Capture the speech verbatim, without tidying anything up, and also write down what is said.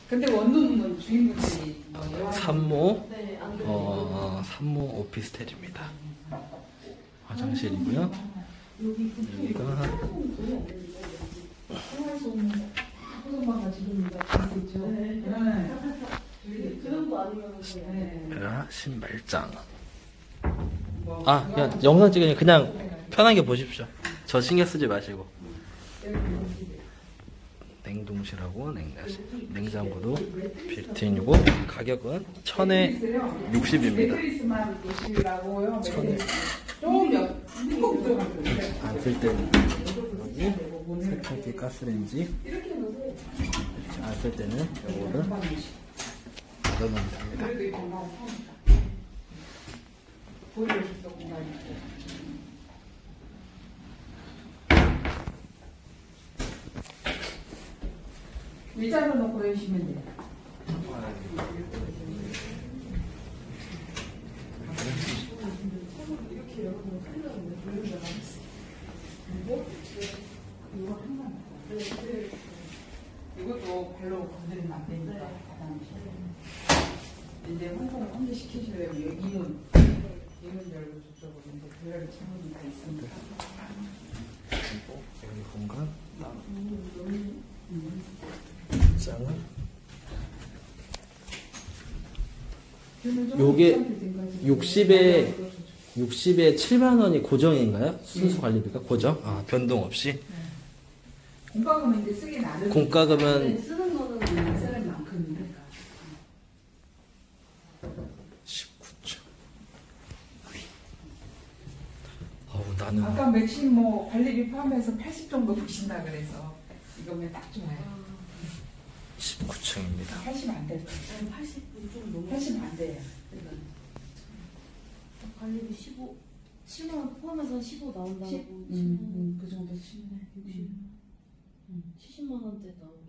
근데 원룸은 주인분들이 뭐 산모, 네, 안 그래도 어, 산모 오피스텔입니다. 화장실이고요. 여기가 소송방가 지금입니다. 있죠. 네. 그 정도 아니면 그냥 야, 신발장. 아, 그냥 영상 찍으니 그냥 편하게 보십시오. 저 신경 쓰지 마시고. 냉동실하고 냉장실, 냉장고도 빌트인이고 가격은 천에 육십입니다. 크리스마스 도시라고요. 천에 좀 푹 들어갔어요. 안 쓸 때는 여기 세탁기 가스레인지, 안 쓸 때는 요거를 넣어놓으면 됩니다. 그래도 이 공간 보일러 식도 공간이 있고. 의자로 놓고 해주시면 돼요. 이렇게 열어보면 큰일나는데 돌려서 나갔어요. 그리고 이거 한번 이것도 발로 건드리면 안 되니까 이제 혼자를 혼자 시키셔야 돼요. 이문 이문 열고 저쪽으로 이제 들어갈 창문이 다 있습니다. 그리고 여기 공간 짱은 요게 육십에 육십에 칠만 원이 고정인가요? 순수 관리비가 고정? 아, 변동 없이? 공과금은 이제 쓰긴 안 해도 공과금은 쓰는 거는 안 쓰는 만큼이니까. 십구천. 어우, 나는 아까 맥심 뭐 관리비 포함해서 팔십 정도 보신다 그래서 이거면 딱 좋아요. 십구층입니다. 팔십 안 돼요. 팔십 좀 넘어. 팔십 안 돼요. 관리비 십오, 칠만 원 포함해서 십오 나온다고. 십? 음, 음, 그 정도 치네. 육십, 칠십만 원대 나오고.